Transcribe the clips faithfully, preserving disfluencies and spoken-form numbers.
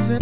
music.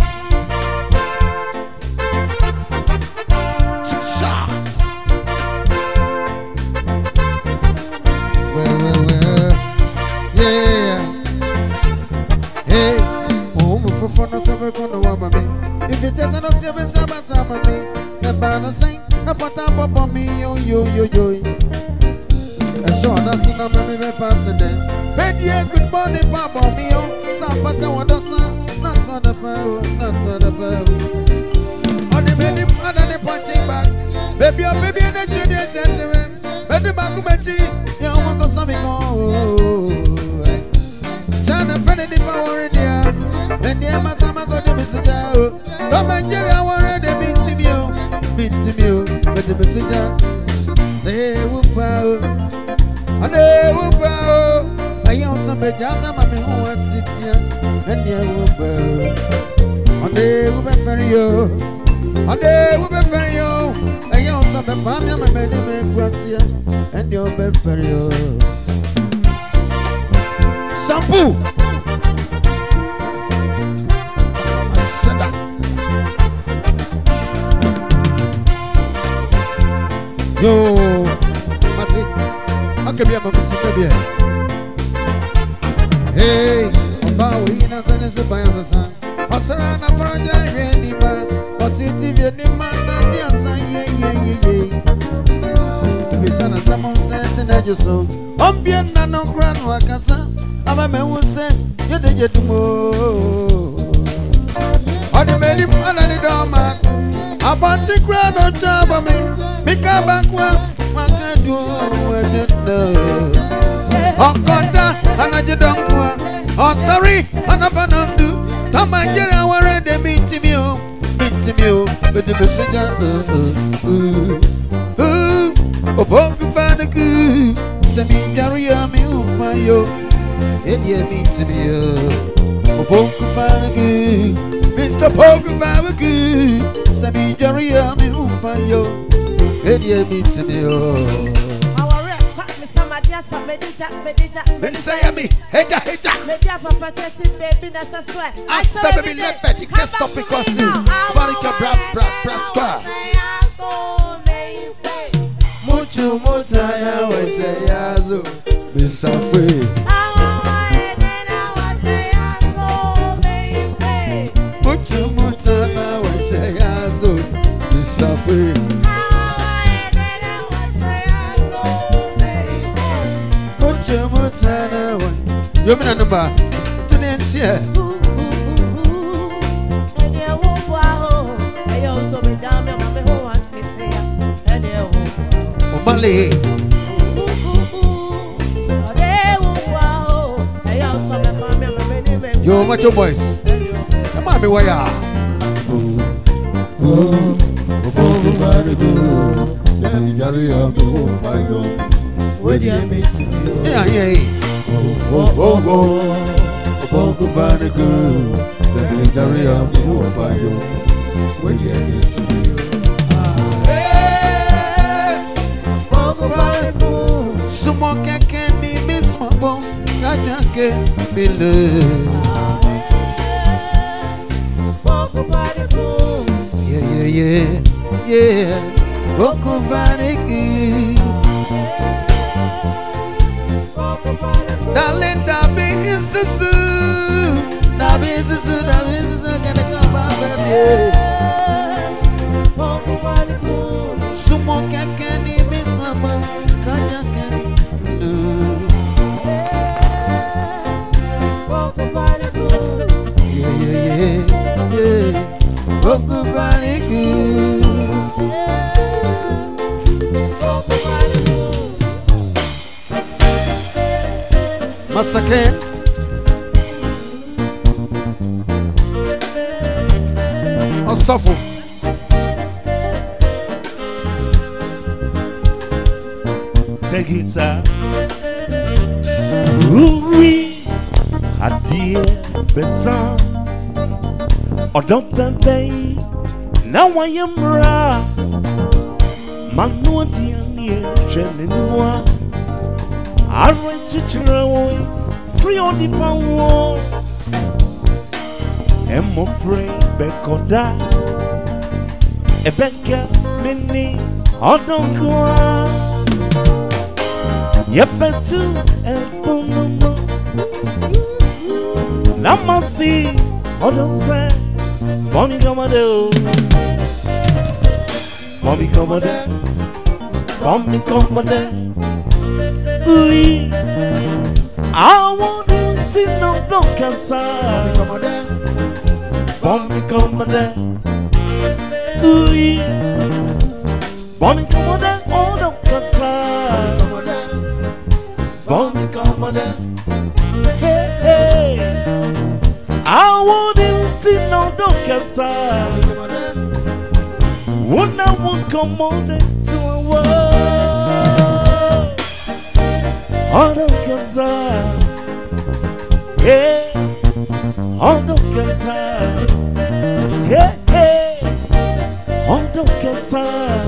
Well, well, well, yeah. Hey, oh, for fun, I'm never gonna want me. If it doesn't, I'll see if it's about time for me. The band sing, the bottom up me, yo, yo, yo, yo. And so that's enough, let me pass it then. Fed you good morning, Papa, me, oh. Some person want to say, not for the power, not for the power. On the many part of the punching back. Baby, oh, baby, and the junior gentleman. Baby, back to my tea. You want to something, oh. China, Freddy, the power in there. And the Amazama got the messenger. Tom and Jerry, I want to meet him, you. Meet him, you. But the messenger. They will bow. And they will bow. I am some jam, I'm who wants it here. And they will bow. And they will be for you. And they will be for you. I am some family, I'm a man, and you'll be for you. Sample. Yo, Matri, how can be a baby? Hey, about we in a sense of bias. Osarana project ready, but it's the man and the answer. Yeah, yeah, yeah, yeah. We send us some of that and I just so. I'm being no grand wakasa. I'm a man who said, you did it more. On the many man and the doorman. I want to crown on top of me. Make a back one, I can do what you know. Oh, Conda, and I don't go. Oh, sorry, and I'm not do. Tom and Jerry, I want to meet him, you. Meet him, you. But the messenger, uh, uh, uh, uh, oh, Pokemon, good. Send me, Jerry, I'm you, my yo. And you meet him, you. Oh, Pokemon, good. Mister Pokemon, good. Send me, Jerry, I'm you, my yo. And you meet me, oh. Our rep, me somebody else, medita, medita. Medita, me, heta, heta. Media for pathetic baby, that's a sweat. I said, baby, let me, you can't stop because you. Barika, bra, bra, bra, square. Mucho, mutana, we say, yazo, Miss Afri. Mucho, mutana, we say, yazo, Miss Afri. You mean a number? To the end here. And you won't go. I also be down there. I'm who wants me to say. And you won't go. Mali. Yo, what's your voice? Come on, me, why are you? Where do you meet me? Yeah, yeah. Oh, oh, oh, oh, oh, oh, very good. The military of the Ohio. Where do you meet me? Hey, oh, very good. Someone can be Miss Mabo. I can't be loved. Yeah, yeah, yeah, yeah. Oh, very good. Darling, that be so soon. That be so soon. That be so soon. Can I come back, baby? Someone can can he miss my mom? Can you can do? Yeah, yeah, yeah, yeah. Walk about it good. Massacre. On suffer. Take it, sir. Oui, à dire, besoin. Oh, don't be now I am ra. Manu diani, je moi. I reach it away, free on the power. I'm afraid Bekoda Ebeka Mini Odonkwa Yepetu Empunumo Namasi Odose Mommy Gamade Mommy Gamade Mommy Gamade Ooh I want you to know don't casar Mommy Gamade Ooh Mommy Gamade Oh don't casar Mommy Gamade Hey hey I want you to know don't casar When I won't come on to a world Oh don't casar Hey Oh don't casar Hey hey Oh don't casar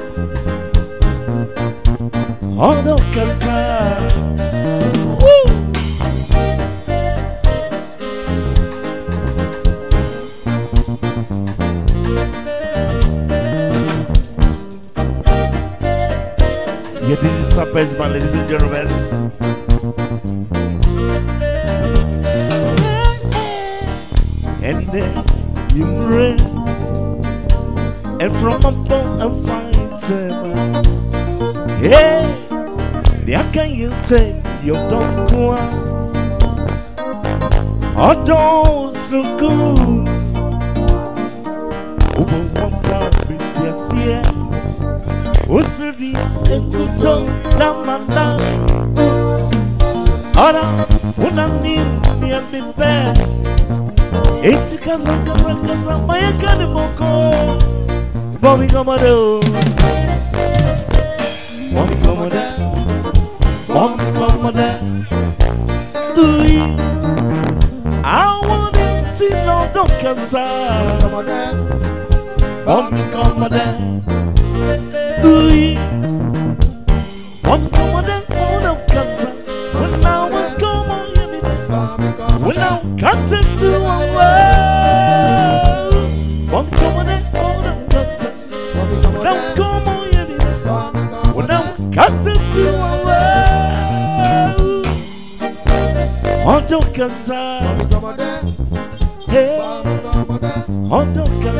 Oh don't casar Woo Yeah, this is Sappers, man, ladies and gentlemen. And then you rain, and from above and find them. Hey, how can you tell you don't go on? Oh, don't so good. Oh, but one bit, yes, yeah. Usuri ekuto na mandani Ora unani ni ambipe Eti kaza kaza kaza mayaka ni moko Bobby Gamade Bobby Gamade Bobby Gamade Ui I want it to know don't kaza Bobby Gamade Ooh, one come on and hold up, cause when now we come on, you mean, when now cast it to a world. One come on and hold up, cause now come on, you mean, when now cast it to a world. Hold up, cause hey, hold up, cause